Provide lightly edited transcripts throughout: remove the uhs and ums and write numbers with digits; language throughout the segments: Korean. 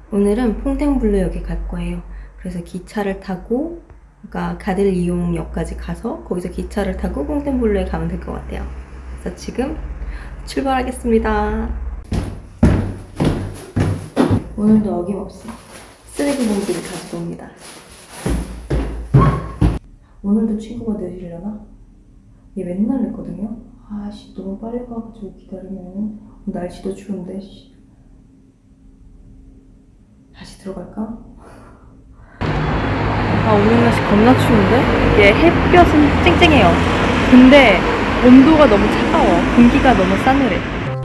오늘은 퐁땡블루역에 갈 거예요. 그래서 기차를 타고 그러니까 가들리옹역까지 가서 거기서 기차를 타고 퐁땡블루에 가면 될 것 같아요. 그래서 지금 출발하겠습니다. 오늘도 어김없이 쓰레기 봉지를 가지고 옵니다. 오늘도 친구가 내리려나? 얘 맨날 냈거든요? 아씨 너무 빨리 가가지고 기다리면 날씨도 추운데 다시 들어갈까? 아 오늘 날씨 겁나 추운데? 이게 햇볕은 쨍쨍해요. 근데 온도가 너무 차가워. 공기가 너무 싸늘해.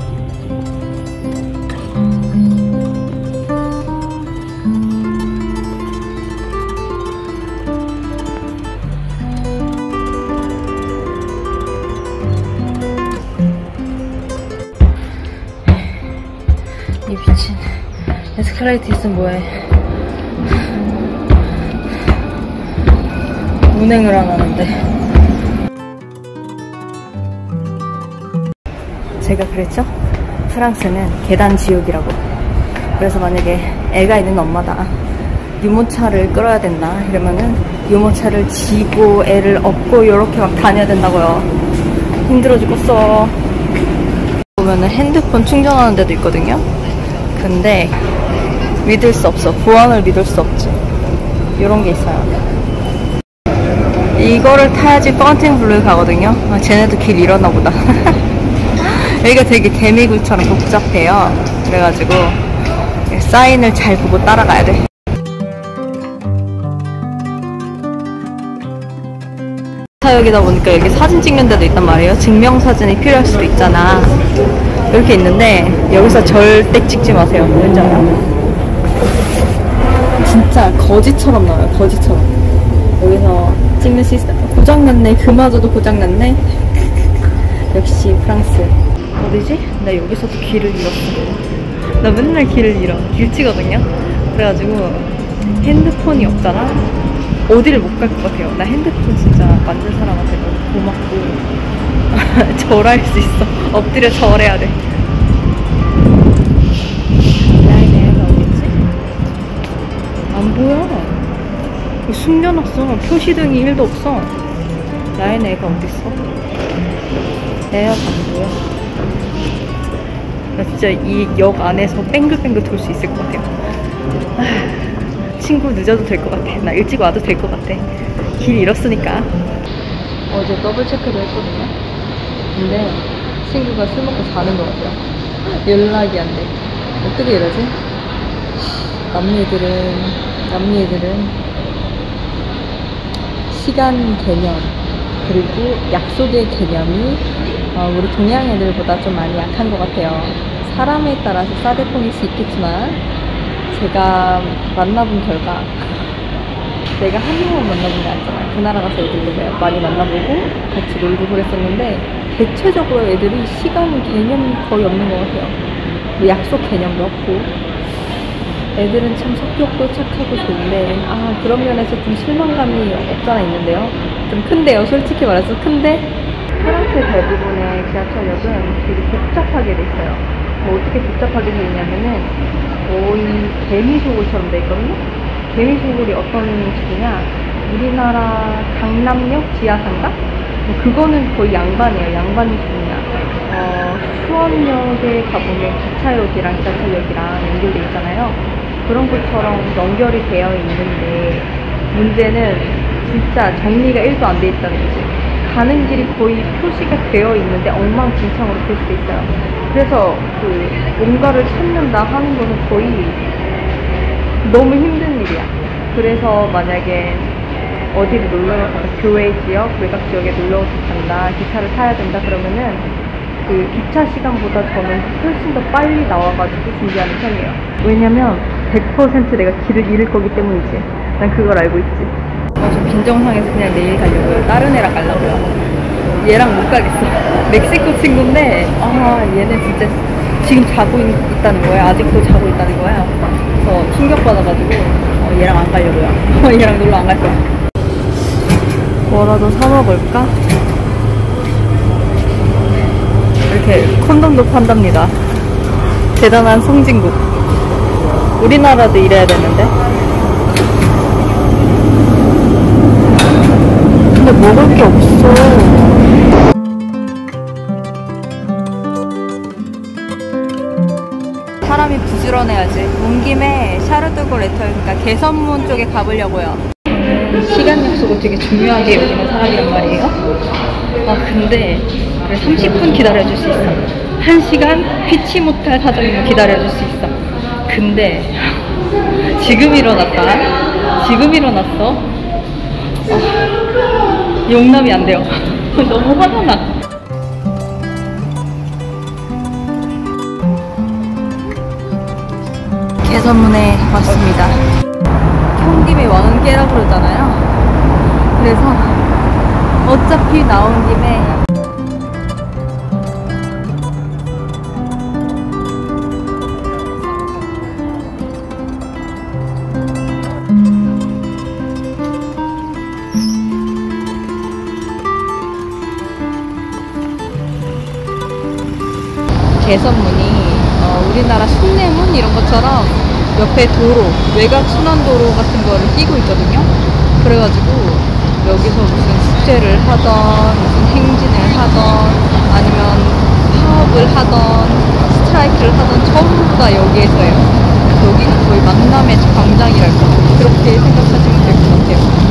이 미친 에스컬레이터 있으면 뭐해. 운행을 안 하는데. 제가 그랬죠? 프랑스는 계단 지옥이라고. 그래서 만약에 애가 있는 엄마다 유모차를 끌어야 된다 이러면은 유모차를 지고 애를 업고 이렇게 막 다녀야 된다고요. 힘들어 죽겠어. 보면은 핸드폰 충전하는 데도 있거든요. 근데 믿을 수 없어. 보안을 믿을 수 없지. 이런 게 있어요. 이거를 타야지 퐁땡블루에 가거든요. 아, 쟤네도 길 잃었나 보다. 여기가 되게 개미굴처럼 복잡해요. 그래가지고 사인을 잘 보고 따라가야 돼. 여기다 보니까 여기 사진 찍는 데도 있단 말이에요. 증명사진이 필요할 수도 있잖아. 이렇게 있는데 여기서 절대 찍지 마세요. 왠지 알아? 진짜 거지처럼 나와요. 거지처럼. 여기서 찍는 시스템 고장났네. 그마저도 고장났네. 역시 프랑스. 어디지? 나 여기서도 길을 잃었어. 나 맨날 길을 잃어. 길치거든요. 그래가지고 핸드폰이 없잖아. 어디를 못 갈 것 같아요. 나 핸드폰 진짜 만든 사람한테 너무 고맙고 절할 수 있어. 엎드려 절해야 돼. 라인에가 어딨지? 안 보여. 숨겨놨어. 표시등이 1도 없어. 라인 애가 어딨어? 애가 안 보여. 나 진짜 이 역 안에서 뱅글뱅글 돌 수 있을 것 같아요. 친구 늦어도 될 것 같아. 나 일찍 와도 될 것 같아. 길 잃었으니까. 어제 더블 체크도 했거든요. 근데 친구가 술 먹고 자는 것 같아요. 연락이 안 돼. 어떻게 이러지? 남미 애들은 시간 개념 그리고 약속의 개념이 우리 동양 애들보다 좀 많이 약한 것 같아요. 사람에 따라서 싸대폰일 수 있겠지만 제가 만나본 결과 내가 한 명만 만나본 게 아니잖아요. 그 나라 가서 애들도 많이 만나보고 같이 놀고 그랬었는데 대체적으로 애들이 시간 개념이 거의 없는 것 같아요. 뭐 약속 개념도 없고 애들은 참 성격도 착하고 좋은데 그런 면에서 좀 실망감이 없잖아 있는데요. 좀 큰데요. 솔직히 말해서 큰데 프랑스 대부분의 지하철역은 되게 복잡하게 돼 있어요. 뭐 어떻게 복잡하게 돼 있냐면은 거의 개미소굴처럼 돼 있거든요. 개미소굴이 어떤 식이냐, 우리나라 강남역 지하상가? 뭐 그거는 거의 양반이에요. 양반이 식이냐. 수원역에 가보면 기차역이랑 지하철역이랑 연결돼 있잖아요. 그런 것처럼 연결이 되어 있는데 문제는 진짜 정리가 1도 안 돼 있다는 거지. 가는 길이 거의 표시가 되어 있는데 엉망진창으로 될 수도 있어요. 그래서 뭔가를 찾는다 하는 거는 거의 너무 힘든 일이야. 그래서 만약에 어디를 놀러 간다, 교외 지역, 외곽 지역에 놀러 간다, 기차를 타야 된다 그러면은 그 기차 시간보다 저는 훨씬 더 빨리 나와가지고 준비하는 편이에요. 왜냐면 100% 내가 길을 잃을 거기 때문이지. 난 그걸 알고 있지. 저 빈정상해서 그냥 내일 가려고요. 다른 애랑 가려고요. 얘랑 못 가겠어. 멕시코 친구인데 얘는 진짜 지금 자고 있다는 거야. 아직도 자고 있다는 거야. 그래서 충격받아가지고 얘랑 안 가려고요. 얘랑 놀러 안 갈 거야. 뭐라도 사 먹을까? 이렇게 콘돔도 판답니다. 대단한 송진국. 우리나라도 이래야 되는데. 근데 먹을 게 없어. 사람이 부지런해야지. 온 김에 샤르드고 레터니까 개선문 쪽에 가보려고요. 시간 약속을 되게 중요하게 여기는 사람이란 말이에요. 아 근데 그래 30분 기다려줄 수 있어. 1시간 피치 못할 사정이면 기다려줄 수 있어. 근데 지금 일어났다. 지금 일어났어. 아, 용납이 안 돼요. 너무 화가 나. 개선문에 왔습니다. 온 김에 왕은 깨라 그러잖아요. 그래서 어차피 나온 김에 개선문이 우리나라 숭례문 이런 것처럼 옆에 도로, 외곽 순환도로 같은 거를 끼고 있거든요. 그래가지고 여기서 무슨 축제를 하던, 무슨 행진을 하던, 아니면 파업을 하던, 스트라이크를 하던 전부 다 여기에서 해요. 여기는 거의 만남의 광장이랄까. 그렇게 생각하시면 될 것 같아요.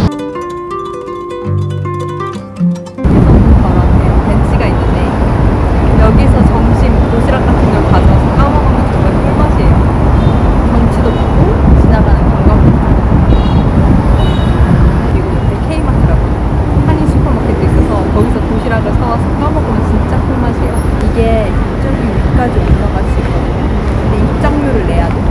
개선문 바로 앞에 벤치가 있는데 여기서 점심 도시락 같은 걸 가져와서 까먹으면 정말 꿀맛이에요. 경치도 보고 지나가는 관광객도 그리고 옆에 K마트라고 한인 슈퍼마켓도 있어서 거기서 도시락을 사와서 까먹으면 진짜 꿀맛이에요. 이게 저기 위까지 올라갈 수 있거든요. 근데 입장료를 내야 돼.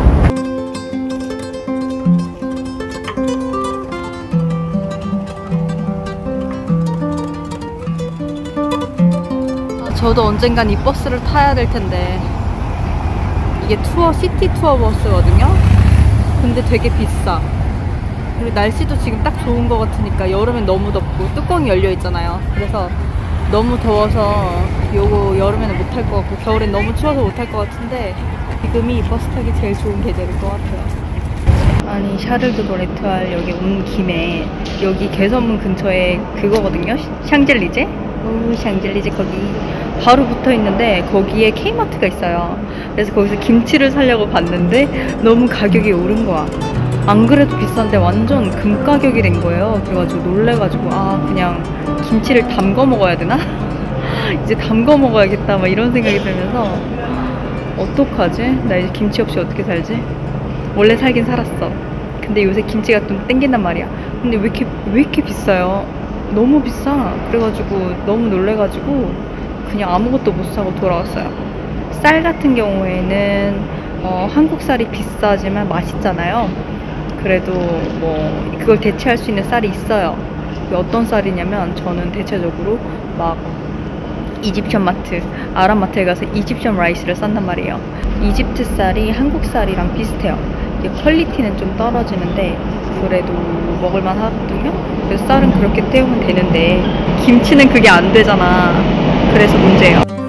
저도 언젠간 이 버스를 타야 될 텐데 이게 시티 투어 버스거든요. 근데 되게 비싸. 그리고 날씨도 지금 딱 좋은 것 같으니까 여름엔 너무 덥고 뚜껑이 열려 있잖아요. 그래서 너무 더워서 요거 여름에는 못 탈 것 같고 겨울엔 너무 추워서 못 탈 것 같은데 지금이 버스 타기 제일 좋은 계절일 것 같아요. 아니 샤를드고 레투알 여기 온 김에 여기 개선문 근처에 그거거든요. 샹젤리제? 오 샹젤리제 거기 바로 붙어 있는데 거기에 K마트가 있어요. 그래서 거기서 김치를 사려고 봤는데 너무 가격이 오른 거야. 안 그래도 비싼데 완전 금가격이 된 거예요. 그래가지고 놀래가지고 아 그냥 김치를 담궈 먹어야 되나? 이제 담궈 먹어야겠다 막 이런 생각이 들면서 어떡하지? 나 이제 김치 없이 어떻게 살지? 원래 살긴 살았어. 근데 요새 김치가 좀 땡긴단 말이야. 근데 왜 이렇게 비싸요? 너무 비싸. 그래가지고 너무 놀래가지고 그냥 아무것도 못 사고 돌아왔어요. 쌀 같은 경우에는 한국 쌀이 비싸지만 맛있잖아요. 그래도 뭐 그걸 대체할 수 있는 쌀이 있어요. 어떤 쌀이냐면 저는 대체적으로 막 이집션 마트, 아랍 마트에 가서 이집션 라이스를 싼단 말이에요. 이집트 쌀이 한국 쌀이랑 비슷해요. 이게 퀄리티는 좀 떨어지는데 그래도 먹을만 하거든요. 그래서 쌀은 그렇게 때우면 되는데 김치는 그게 안 되잖아. 그래서 문제예요.